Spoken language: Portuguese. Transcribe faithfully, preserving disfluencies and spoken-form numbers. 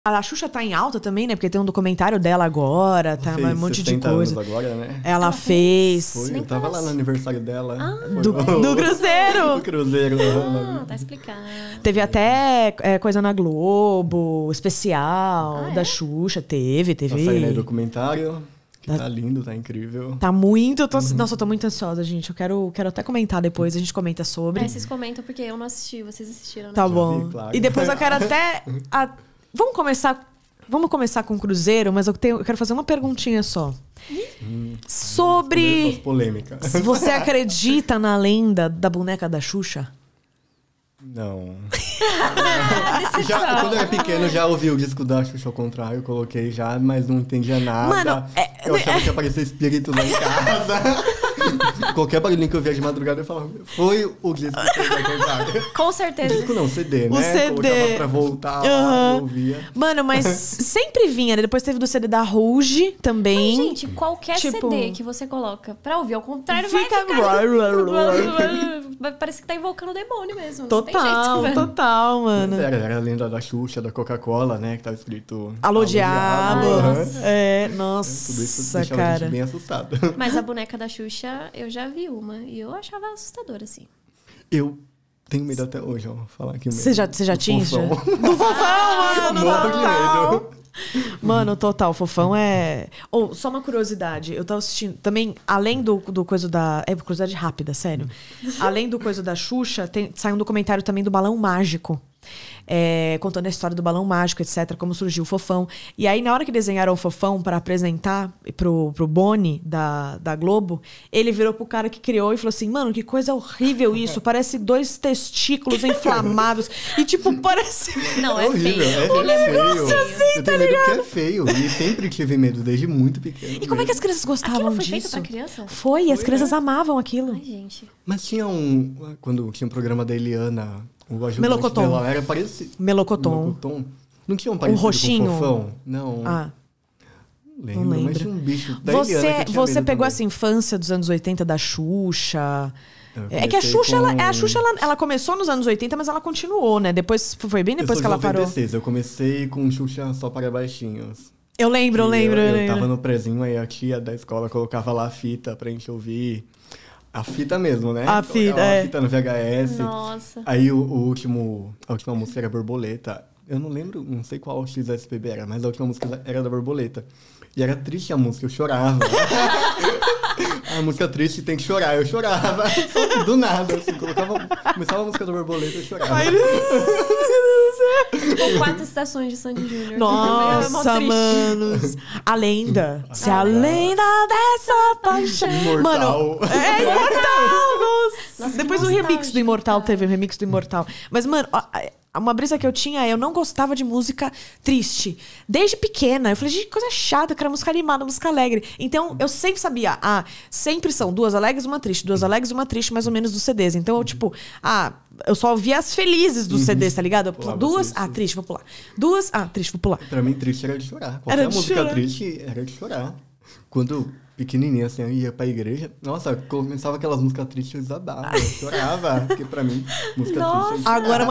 A Xuxa tá em alta também, né? Porque tem um documentário dela agora, tá um monte de coisa. Agora, né? Ela, Ela fez. Foi, eu tava lá no aniversário dela. Ah, do, do Cruzeiro! Do Cruzeiro. Ah, tá explicado. Teve até é, coisa na Globo, especial, ah, da é? Xuxa. Teve, teve. Tá saindo aí documentário. Que tá lindo, tá incrível. Tá muito... Eu tô, uhum. Nossa, eu tô muito ansiosa, gente. Eu quero, quero até comentar depois, a gente comenta sobre. É, vocês comentam porque eu não assisti, vocês assistiram, né? Tá bom. Vi, claro. E depois eu quero até... A, vamos começar... Vamos começar com o Cruzeiro, mas eu, tenho, eu quero fazer uma perguntinha só. Hum, sobre... Polêmicas. Você acredita na lenda da boneca da Xuxa? Não. já, quando eu era pequeno, já ouvi o disco da Xuxa ao contrário, coloquei já, mas não entendia nada. Mano, é, eu achava é... que aparecia espírito lá em casa. Qualquer barulhinho que eu via de madrugada, eu falava, foi o disco que fez ao contrário. Com certeza. O disco não, o C D, o né? C D. Colocava pra voltar, uhum. lá, eu ouvia. Mano, mas sempre vinha, né? Depois teve do C D da Rouge também. Mas, gente, qualquer tipo... C D que você coloca pra ouvir ao contrário, Fica... vai ficar... Parece que tá invocando o demônio mesmo. Total, jeito, total, mano. Era, era a lenda da Xuxa, da Coca-Cola, né? Que tava escrito... Alô, diabo. Uhum. É, nossa, tudo isso deixava cara. a gente bem assustado. Mas a boneca da Xuxa, eu já vi uma. E eu achava assustadora, assim. Eu tenho medo até hoje, ó. Falar aqui. Você já, você já tinha? Fofão. Do Fofão, mano! Morro de medo. Mano, total, Fofão é... Ou, oh, só uma curiosidade. Eu tava assistindo... Também, além do, do coisa da... É, curiosidade rápida, sério. Além do coisa da Xuxa, tem, sai um documentário também do Balão Mágico. É, contando a história do Balão Mágico, etcétera. Como surgiu o Fofão. E aí, na hora que desenharam o Fofão pra apresentar pro, pro Boni, da, da Globo, ele virou pro cara que criou e falou assim, mano, que coisa horrível isso. Parece dois testículos inflamados. E, tipo, parece... Não, é, é horrível, feio. É, um é negócio feio. assim, eu tá tenho medo ligado? que é feio. E sempre tive medo, desde muito pequeno. E como mesmo. é que as crianças gostavam aquilo foi disso? Feito pra criança? Foi, foi as crianças é. amavam aquilo. Ai, gente. Mas tinha um... Quando tinha um programa da Eliana... O ajudante Melocotom. dela era parecido. Melocotom. Melocotom. Não tinha um parecido um roxinho. com o Fofão? Não. Ah. Não lembro, Não lembro. mas tinha um bicho da Você, Eliana que tinha você medo pegou também. essa infância dos anos oitenta da Xuxa... Eu É que a Xuxa, com... ela, a Xuxa ela, ela começou nos anos oitenta, mas ela continuou, né? Depois, foi bem depois eu que ela parou. Eu comecei com Xuxa só para baixinhos. Eu lembro, eu lembro, eu, eu, eu lembro. tava no prezinho, aí a tia da escola colocava lá a fita pra gente ouvir. A fita mesmo, né? A fita, a é. fita no V H S. Nossa. Aí o, o último, a última música era Borboleta. Eu não lembro, não sei qual X S P B era, mas a última música era da Borboleta. E era triste a música, eu chorava. A música triste tem que chorar, eu chorava. Do nada, assim, colocava, começava a música da Borboleta, eu chorava. Ai, Tipo, quatro estações de Sandy Júnior. Nossa, mano. A lenda. Se a lenda dessa paixão... Imortal. Mano, é imortal! Nossa. Nossa, Depois que o remix do nostálgico, Imortal, cara. teve o remix do Imortal. Mas, mano... Uma brisa que eu tinha, eu não gostava de música triste. Desde pequena. Eu falei, gente, que coisa chata, eu quero música animada, música alegre. Então, eu sempre sabia, ah, sempre são duas alegres e uma triste, duas alegres e uma triste, mais ou menos, dos C Ds. Então, eu, tipo, ah, eu só ouvia as felizes dos C Ds, tá ligado? Eu, Pulava duas, triste. ah, triste, vou pular. Duas, ah, triste, vou pular. Pra mim, triste era de chorar. Qualquer Era de música chorar. triste era de chorar. Quando pequenininha, assim, eu ia pra igreja, nossa, começava aquelas músicas tristes, eu desabava, eu chorava. Porque pra mim, música Nossa. triste é de Agora, chorar.